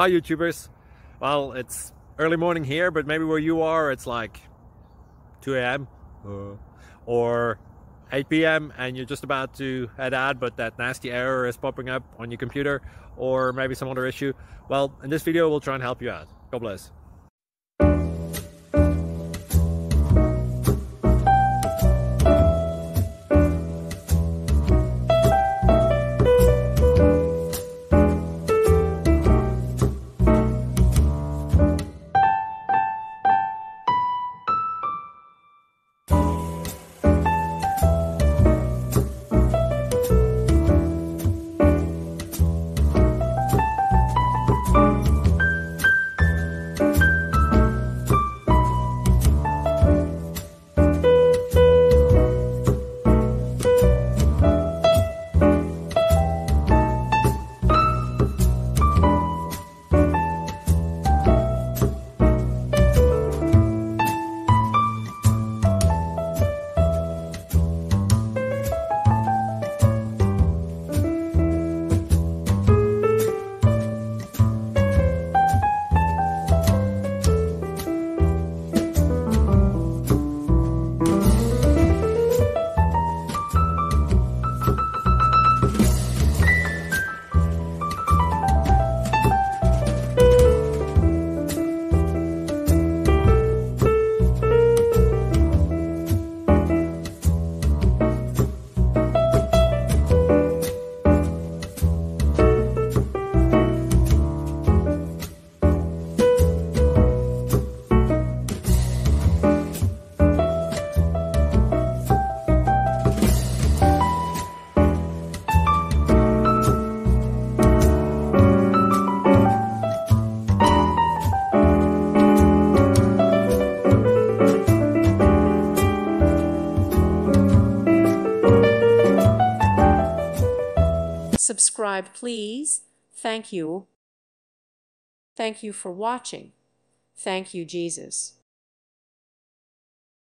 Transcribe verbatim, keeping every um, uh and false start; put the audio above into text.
Hi YouTubers. Well, it's early morning here, but maybe where you are it's like two A M uh, or eight P M and you're just about to head out, but that nasty error is popping up on your computer, or maybe some other issue. Well, in this video we'll try and help you out. God bless. Subscribe, please. Thank you. Thank you for watching. Thank you, Jesus.